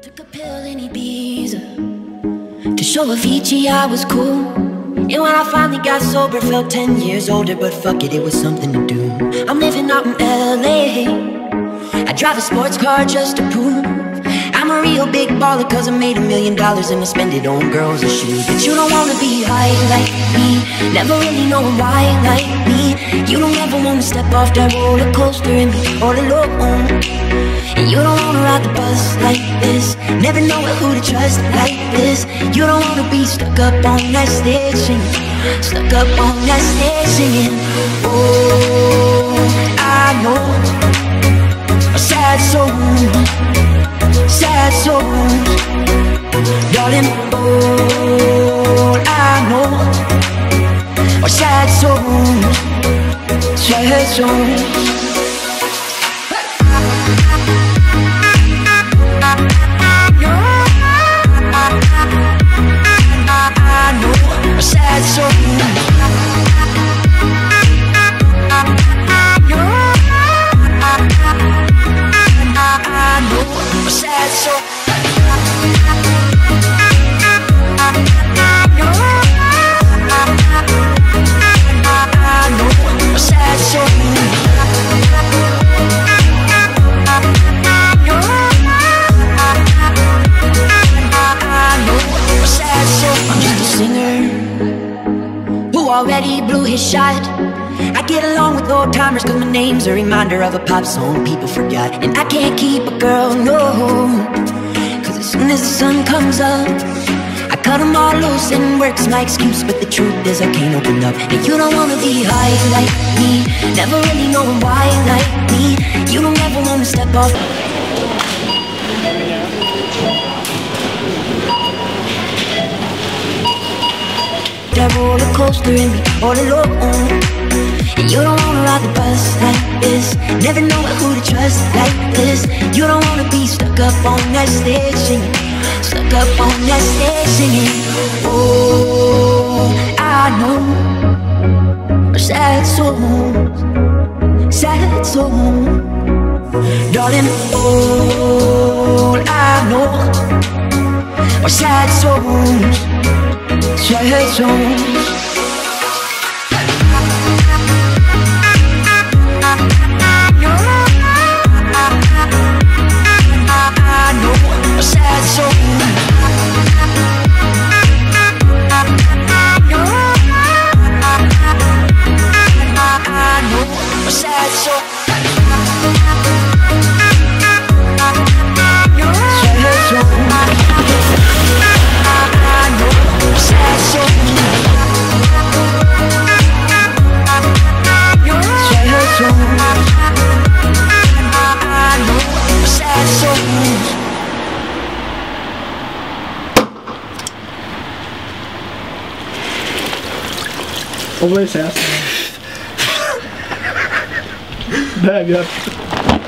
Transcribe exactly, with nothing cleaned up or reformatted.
Took a pill in Ibiza to show Avicii I was cool. And when I finally got sober, felt ten years older. But fuck it, it was something to do. I'm living out in L A. I drive a sports car just to prove I'm a real big baller, cause I made a million dollars and I spend it on girls and shoes. But you don't wanna be high like me, never really knowing why like me. You don't ever wanna step off that roller coaster and be all alone. And you don't wanna ride the bus like this, never know who to trust like this. You don't wanna be stuck up on that stage singing, stuck up on that stage singing. Oh, I know a sad soul, sad souls, darling. All I know are sad souls, sad souls. Sad soul, I know a sad soul. Already blew his shot. I get along with old timers cause my name's a reminder of a pop song people forgot. And I can't keep a girl, no, cause as soon as the sun comes up I cut them all loose and work's my excuse. But the truth is I can't open up. And you don't wanna be high like me, never really knowing why like me. You don't ever wanna step off that roller coaster and be all alone. And you don't wanna ride the bus like this, never know who to trust like this. You don't wanna be stuck up on that stage singing, stuck up on that stage singing. Oh, I know a sad soul, sad soul, darling. All I know are sad souls, sad souls. I know a sad soul. I know a sad soul. Always ask. Bad, yeah.